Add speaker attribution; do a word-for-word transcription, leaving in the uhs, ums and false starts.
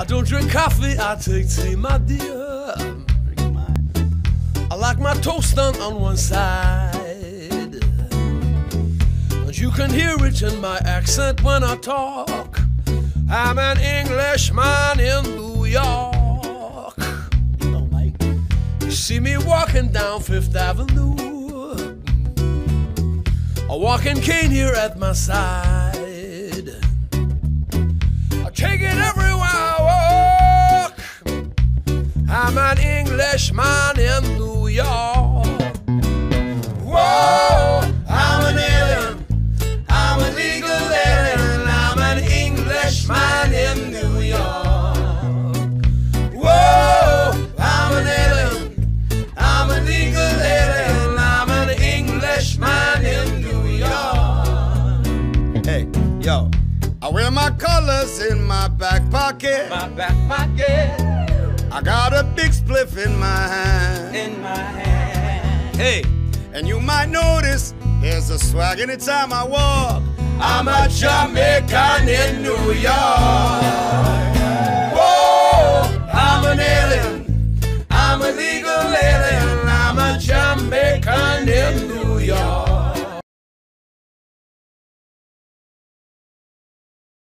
Speaker 1: don't drink coffee, I take tea, my dear. I like my toast done on one side. You can hear it in my accent when I talk. I'm an Englishman in New York. You see me walking down Fifth Avenue, a walking cane here at my side. I take it everywhere I walk. I'm an Englishman in New York. Whoa, I'm an alien. I'm a legal alien, I'm an Englishman in New York. Whoa, I'm an alien, I'm a legal alien, I'm an Englishman in New York.
Speaker 2: Hey, yo, I wear my colors in my back pocket.
Speaker 1: My back pocket.
Speaker 2: I got a big spliff in my hand.
Speaker 1: In my hand.
Speaker 2: Hey, and you might notice there's a swag anytime I walk.
Speaker 1: I'm a Jamaican in New York.